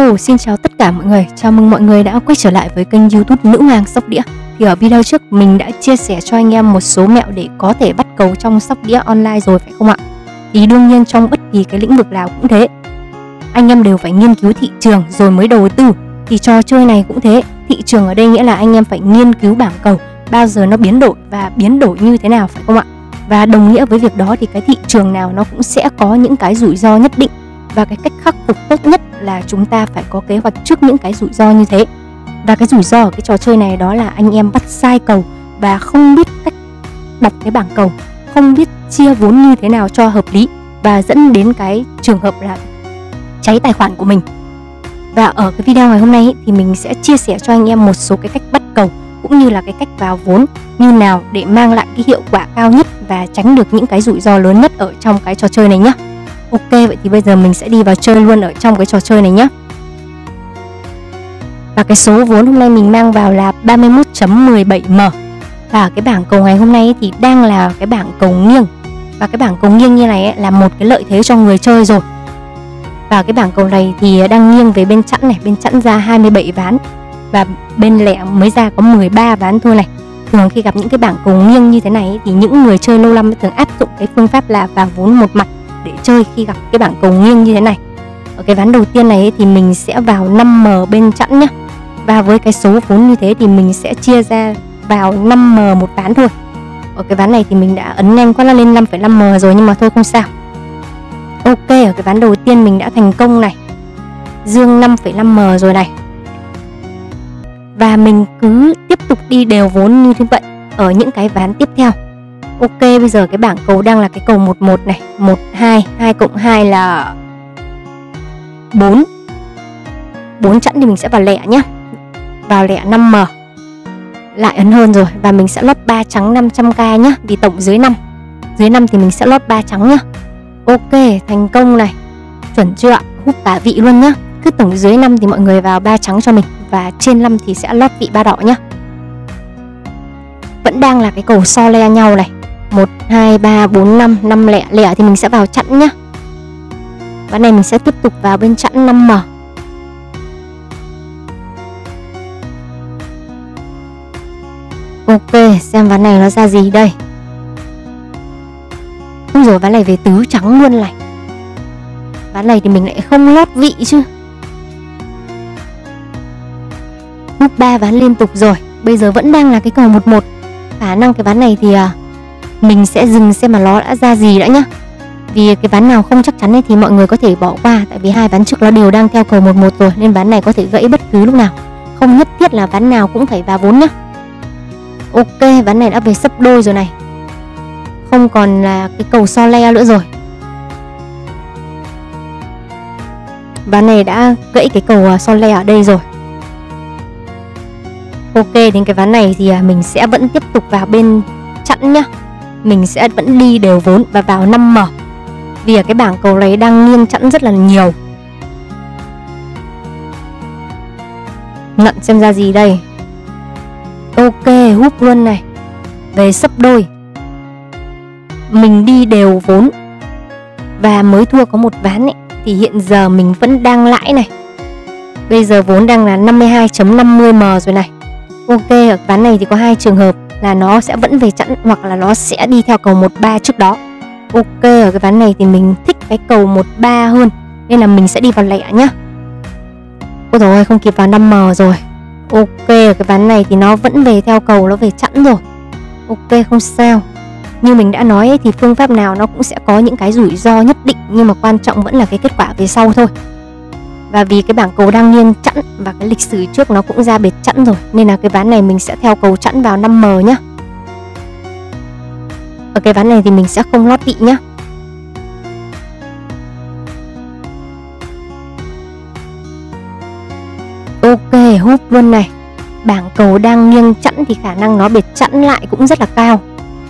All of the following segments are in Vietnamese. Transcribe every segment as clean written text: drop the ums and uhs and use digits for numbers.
Hello, xin chào tất cả mọi người. Chào mừng mọi người đã quay trở lại với kênh YouTube Nữ Hoàng Sóc Đĩa. Thì ở video trước mình đã chia sẻ cho anh em một số mẹo để có thể bắt cầu trong sóc đĩa online rồi phải không ạ? Thì đương nhiên trong bất kỳ cái lĩnh vực nào cũng thế. Anh em đều phải nghiên cứu thị trường rồi mới đầu tư. Thì trò chơi này cũng thế. Thị trường ở đây nghĩa là anh em phải nghiên cứu bảng cầu, bao giờ nó biến đổi và biến đổi như thế nào phải không ạ? Và đồng nghĩa với việc đó thì cái thị trường nào nó cũng sẽ có những cái rủi ro nhất định. Và cái cách khắc phục tốt nhất là chúng ta phải có kế hoạch trước những cái rủi ro như thế. Và cái rủi ro ở cái trò chơi này đó là anh em bắt sai cầu và không biết cách đọc cái bảng cầu, không biết chia vốn như thế nào cho hợp lý, và dẫn đến cái trường hợp là cháy tài khoản của mình. Và ở cái video ngày hôm nay thì mình sẽ chia sẻ cho anh em một số cái cách bắt cầu cũng như là cái cách vào vốn như nào để mang lại cái hiệu quả cao nhất và tránh được những cái rủi ro lớn nhất ở trong cái trò chơi này nhé. Ok, vậy thì bây giờ mình sẽ đi vào chơi luôn ở trong cái trò chơi này nhé. Và cái số vốn hôm nay mình mang vào là 31.17M. Và cái bảng cầu ngày hôm nay thì đang là cái bảng cầu nghiêng. Và cái bảng cầu nghiêng như này là một cái lợi thế cho người chơi rồi. Và cái bảng cầu này thì đang nghiêng về bên chẵn này, bên chẵn ra 27 ván và bên lẻ mới ra có 13 ván thôi này. Thường khi gặp những cái bảng cầu nghiêng như thế này thì những người chơi lâu năm thường áp dụng cái phương pháp là vào vốn một mặt để chơi khi gặp cái bảng cầu nghiêng như thế này. Ở cái ván đầu tiên này thì mình sẽ vào 5M bên chẵn nhé. Và với cái số vốn như thế thì mình sẽ chia ra vào 5M một ván thôi. Ở cái ván này thì mình đã ấn nhanh quá, nó lên 5,5M rồi nhưng mà thôi không sao. Ok, ở cái ván đầu tiên mình đã thành công này, dương 5,5M rồi này. Và mình cứ tiếp tục đi đều vốn như thế vậy ở những cái ván tiếp theo. Ok, bây giờ cái bảng cầu đang là cái cầu 11 này, 12, 2 cộng 2 là 4. 4 chẵn thì mình sẽ vào lẻ nhé. Vào lẻ 5M. Lại ấn hơn rồi và mình sẽ lót 3 trắng 500k nhé, vì tổng dưới 5. Dưới 5 thì mình sẽ lót 3 trắng nhé. Ok, thành công này. Chuẩn chưa ạ? Hút cả vị luôn nhá. Cứ tổng dưới 5 thì mọi người vào 3 trắng cho mình, và trên 5 thì sẽ lót vị 3 đỏ nhá. Vẫn đang là cái cầu so le nhau này. 1, 2, 3, 4, 5, 5 lẻ. Lẻ thì mình sẽ vào chẵn nhá. Ván này mình sẽ tiếp tục vào bên chẵn 5M. Ok, xem ván này nó ra gì đây. Ui rồi, ván này về tứ trắng luôn này. Ván này thì mình lại không lót vị chứ. Hút 3 ván liên tục rồi. Bây giờ vẫn đang là cái cầu 11. Khả năng cái ván này thì mình sẽ dừng xem mà nó đã ra gì đã nhá. Vì cái ván nào không chắc chắn ấy thì mọi người có thể bỏ qua. Tại vì hai ván trước nó đều đang theo cầu 11 rồi, nên ván này có thể gãy bất cứ lúc nào. Không nhất thiết là ván nào cũng phải vào vốn nhá. Ok, ván này đã về sấp đôi rồi này. Không còn là cái cầu so le nữa rồi. Ván này đã gãy cái cầu so le ở đây rồi. Ok, đến cái ván này thì mình sẽ vẫn tiếp tục vào bên chẵn nhá. Mình sẽ vẫn đi đều vốn và vào 5M. Vì ở cái bảng cầu này đang nghiêng chẵn rất là nhiều. Ngận xem ra gì đây. Ok, húp luôn này. Về sấp đôi. Mình đi đều vốn và mới thua có một ván ấy, thì hiện giờ mình vẫn đang lãi này. Bây giờ vốn đang là 52.50M rồi này. Ok, ở ván này thì có hai trường hợp là nó sẽ vẫn về chẵn hoặc là nó sẽ đi theo cầu 13 trước đó. Ok, ở cái ván này thì mình thích cái cầu 13 hơn, nên là mình sẽ đi vào lẻ nhá. Ôi dồi ôi, không kịp vào 5M rồi. Ok, ở cái ván này thì nó vẫn về theo cầu, nó về chẵn rồi. Ok, không sao. Như mình đã nói ấy, thì phương pháp nào nó cũng sẽ có những cái rủi ro nhất định, nhưng mà quan trọng vẫn là cái kết quả về sau thôi. Và vì cái bảng cầu đang nghiêng chẵn và cái lịch sử trước nó cũng ra bệt chẵn rồi, nên là cái ván này mình sẽ theo cầu chẵn vào 5M nhá. Ở cái ván này thì mình sẽ không lót vị nhá. Ok, húp luôn này. Bảng cầu đang nghiêng chẵn thì khả năng nó bệt chẵn lại cũng rất là cao.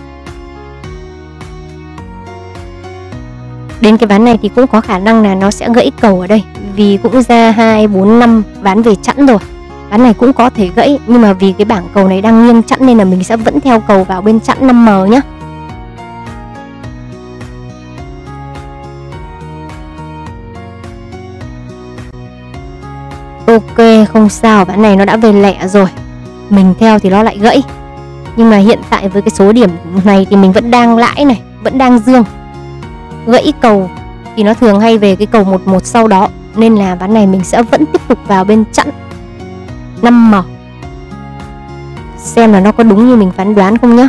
Đến cái ván này thì cũng có khả năng là nó sẽ gãy cầu ở đây, vì cũng ra 2, 4, 5 ván về chẵn rồi. Ván này cũng có thể gãy, nhưng mà vì cái bảng cầu này đang nghiêng chẵn nên là mình sẽ vẫn theo cầu vào bên chẵn 5M nhé. Ok, không sao, ván này nó đã về lẻ rồi. Mình theo thì nó lại gãy. Nhưng mà hiện tại với cái số điểm này thì mình vẫn đang lãi này, vẫn đang dương. Gãy cầu thì nó thường hay về cái cầu 11 sau đó, nên là ván này mình sẽ vẫn tiếp tục vào bên chẵn 5M. Xem là nó có đúng như mình phán đoán không nhá.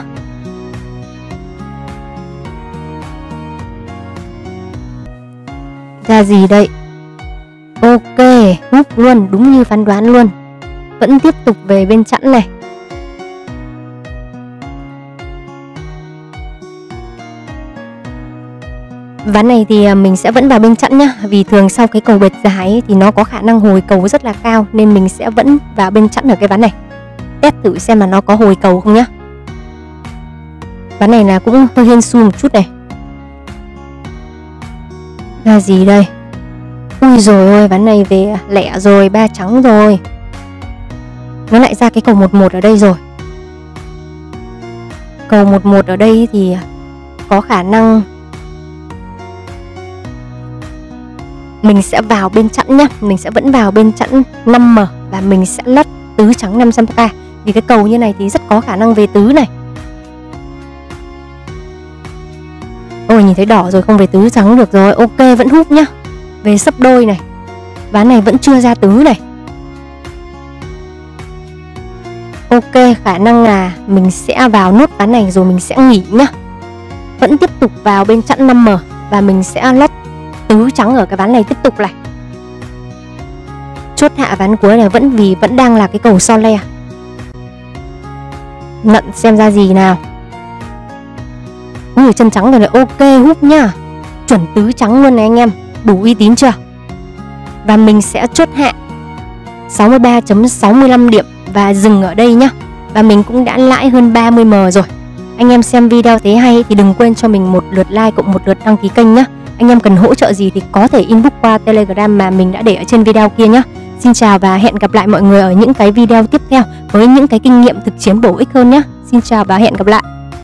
Ra gì đây? Ok, húp luôn, đúng như phán đoán luôn. Vẫn tiếp tục về bên chẵn này. Ván này thì mình sẽ vẫn vào bên chẵn nhá. Vì thường sau cái cầu bệt dài ấy, thì nó có khả năng hồi cầu rất là cao, nên mình sẽ vẫn vào bên chẵn ở cái ván này. Test thử xem là nó có hồi cầu không nhá. Ván này là cũng hơi hên xui một chút này. Ra gì đây? Ui rồi ôi, ván này về lẻ rồi, 3 trắng rồi. Nó lại ra cái cầu 11 ở đây rồi. Cầu 11 ở đây thì có khả năng mình sẽ vào bên chẵn nhá. Mình sẽ vẫn vào bên chẵn 5M và mình sẽ lất tứ trắng 500k. Vì cái cầu như này thì rất có khả năng về tứ này. Ôi, nhìn thấy đỏ rồi, không về tứ trắng được rồi. Ok, vẫn húp nhá. Về sấp đôi này. Ván này vẫn chưa ra tứ này. Ok, khả năng là mình sẽ vào nốt ván này rồi mình sẽ nghỉ nhá. Vẫn tiếp tục vào bên chẵn 5M và mình sẽ lót tứ trắng ở cái ván này tiếp tục này. Chốt hạ ván cuối này vẫn đang là cái cầu so le. Nận xem ra gì nào. Ui, chân trắng rồi này. Ok, húp nhá. Chuẩn tứ trắng luôn này anh em. Đủ uy tín chưa? Và mình sẽ chốt hạ 63.65 điểm và dừng ở đây nhá. Và mình cũng đã lãi hơn 30M rồi. Anh em xem video thấy hay thì đừng quên cho mình một lượt like cộng một lượt đăng ký kênh nhé. Anh em cần hỗ trợ gì thì có thể inbox qua Telegram mà mình đã để ở trên video kia nhé. Xin chào và hẹn gặp lại mọi người ở những cái video tiếp theo với những cái kinh nghiệm thực chiến bổ ích hơn nhé. Xin chào và hẹn gặp lại.